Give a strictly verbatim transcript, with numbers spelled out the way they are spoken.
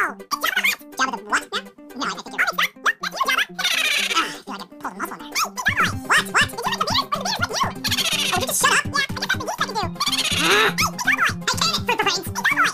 Jabba the what? Yeah? No, I think you're right. That's you, Jabba. Ah, I feel like I pulled a muscle in there. Hey, what? What? Is it like the beard? Where's the beard? What's you? Oh, would you just shut up? Yeah, I guess that's the least I can do. Ah, hey, big boy. I can it, fruit brains. Big boy.